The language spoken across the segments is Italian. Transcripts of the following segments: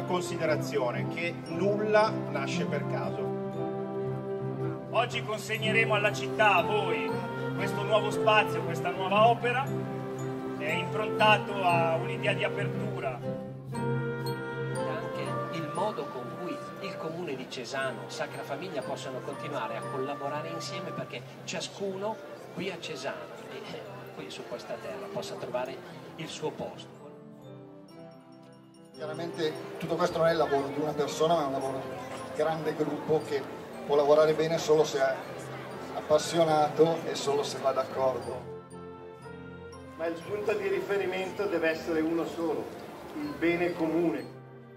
considerazione, che nulla nasce per caso. Oggi consegneremo alla città, a voi, questo nuovo spazio, questa nuova opera, è improntato a un'idea di apertura. Anche il modo con cui il comune di Cesano, Sacra Famiglia possano continuare a collaborare insieme, perché ciascuno qui a Cesano e qui su questa terra possa trovare il suo posto. Chiaramente tutto questo non è il lavoro di una persona, ma è un lavoro di un grande gruppo che può lavorare bene solo se è appassionato e solo se va d'accordo. Ma il punto di riferimento deve essere uno solo, il bene comune.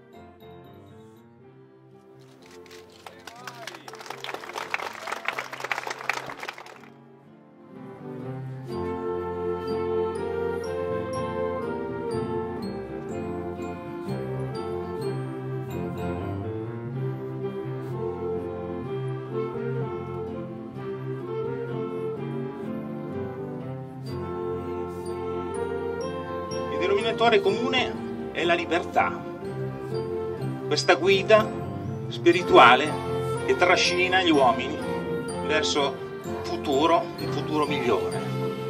Il denominatore comune è la libertà, questa guida spirituale che trascina gli uomini verso un futuro migliore.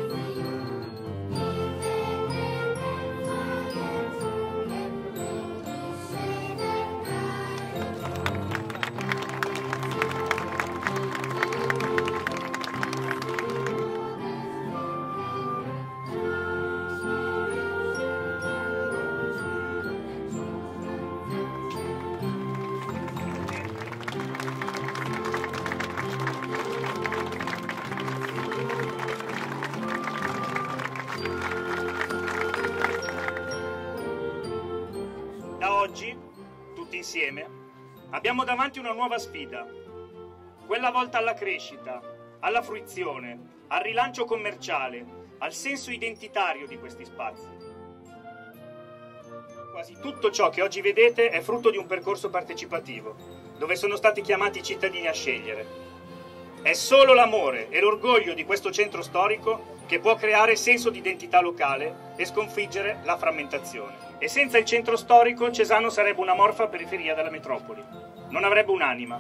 Da oggi, tutti insieme, abbiamo davanti una nuova sfida, quella volta alla crescita, alla fruizione, al rilancio commerciale, al senso identitario di questi spazi. Quasi tutto ciò che oggi vedete è frutto di un percorso partecipativo, dove sono stati chiamati i cittadini a scegliere. È solo l'amore e l'orgoglio di questo centro storico che può creare senso di identità locale e sconfiggere la frammentazione. E senza il centro storico Cesano sarebbe una morfa periferia della metropoli, non avrebbe un'anima.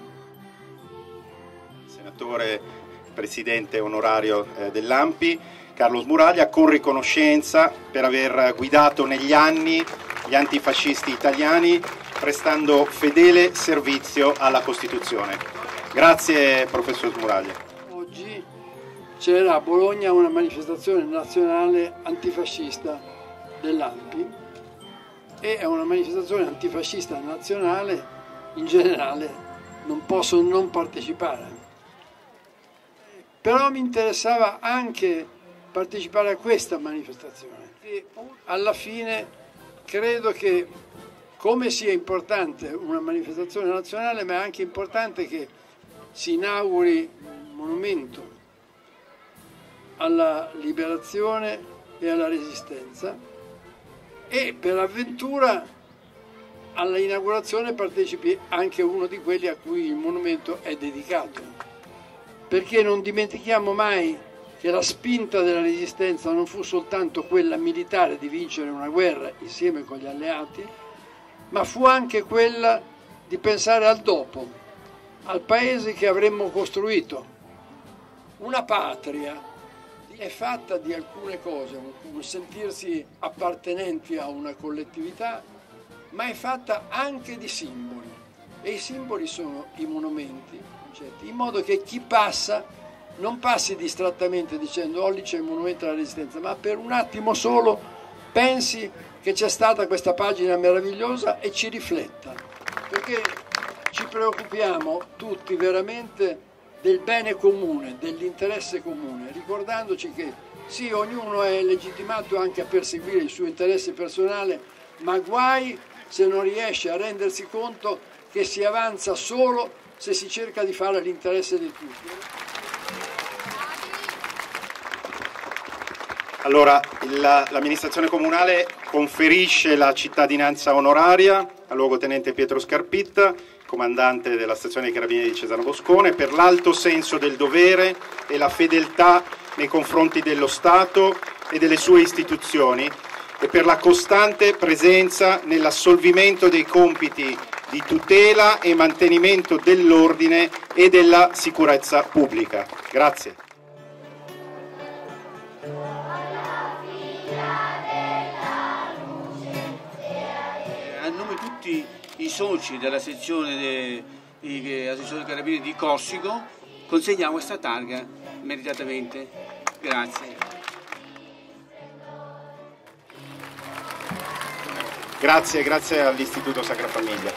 Senatore presidente onorario dell'ANPI, Carlo Smuraglia, con riconoscenza per aver guidato negli anni gli antifascisti italiani prestando fedele servizio alla Costituzione. Grazie professor Smuraglia. Oggi c'era a Bologna una manifestazione nazionale antifascista dell'ANPI e è una manifestazione antifascista nazionale, in generale non posso non partecipare. Però mi interessava anche partecipare a questa manifestazione. E alla fine credo che, come sia importante una manifestazione nazionale, ma è anche importante che si inauguri un monumento alla liberazione e alla resistenza, e per avventura alla inaugurazione partecipi anche uno di quelli a cui il monumento è dedicato, perché non dimentichiamo mai che la spinta della resistenza non fu soltanto quella militare di vincere una guerra insieme con gli alleati, ma fu anche quella di pensare al dopo, al paese che avremmo costruito. Una patria è fatta di alcune cose, un sentirsi appartenenti a una collettività, ma è fatta anche di simboli, e i simboli sono i monumenti, in modo che chi passa non passi distrattamente dicendo lì c'è il monumento alla resistenza, ma per un attimo solo pensi che c'è stata questa pagina meravigliosa e ci rifletta, perché ci preoccupiamo tutti veramente del bene comune, dell'interesse comune, ricordandoci che sì, ognuno è legittimato anche a perseguire il suo interesse personale, ma guai se non riesce a rendersi conto che si avanza solo se si cerca di fare l'interesse di tutti. Allora, l'amministrazione comunale conferisce la cittadinanza onoraria al luogotenente Pietro Scarpitta, comandante della stazione dei Carabinieri di Cesano Boscone, per l'alto senso del dovere e la fedeltà nei confronti dello Stato e delle sue istituzioni, e per la costante presenza nell'assolvimento dei compiti di tutela e mantenimento dell'ordine e della sicurezza pubblica. Grazie. A nome di tutti i soci della sezione dell'Assessore Carabinieri di Cossico consegniamo questa targa meritatamente. Grazie. Grazie all'Istituto Sacra Famiglia.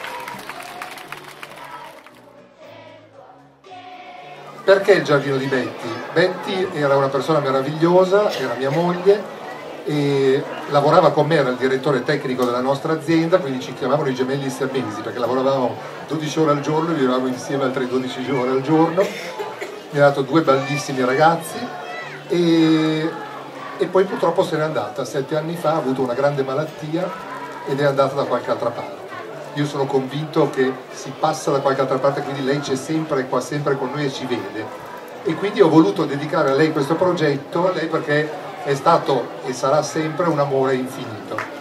Perché il giardino di Betty? Betty era una persona meravigliosa, era mia moglie e lavorava con me, era il direttore tecnico della nostra azienda, quindi ci chiamavano i gemelli siamesi perché lavoravamo 12 ore al giorno e vivevamo insieme altre 12 ore al giorno. Mi ha dato 2 bellissimi ragazzi e poi purtroppo se n'è andata. 7 anni fa ha avuto una grande malattia ed è andata da qualche altra parte. Io sono convinto che si passa da qualche altra parte, quindi lei c'è sempre, qua sempre con noi e ci vede. E quindi ho voluto dedicare a lei questo progetto, a lei perché è stato e sarà sempre un amore infinito.